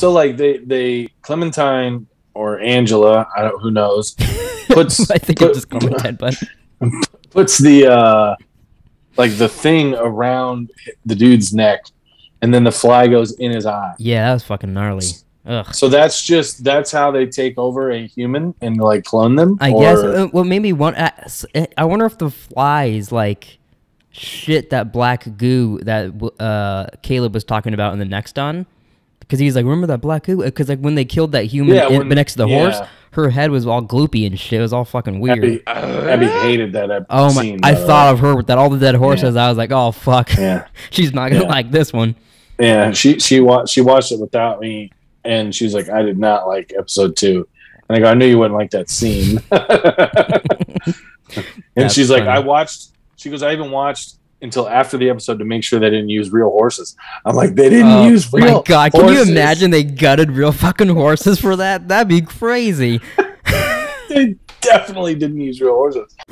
so like they Clementine or Angela, I don't, who knows, puts I think I'm just Clementine, but puts the like the thing around the dude's neck, and then the fly goes in his eye. yeah, that was fucking gnarly. Ugh. So that's how they take over a human and like clone them. I guess. Well, maybe one. I wonder if the flies like shit that black goo that Caleb was talking about in the next on, because he's like, remember that black goo? Because like when they killed that human next to the horse, her head was all gloopy and shit. It was all fucking weird. Abby hated that Oh my! scene. I thought of her with that all the dead horses. I was like, oh fuck. Yeah. She's not gonna like this one. Yeah, she watched it without me, and she was like, I did not like episode 2. And I go, I knew you wouldn't like that scene. And she's like, she goes, I even watched until after the episode to make sure they didn't use real horses. I'm like, they didn't use real horses. My God, can you imagine they gutted real fucking horses for that? That'd be crazy. They definitely didn't use real horses.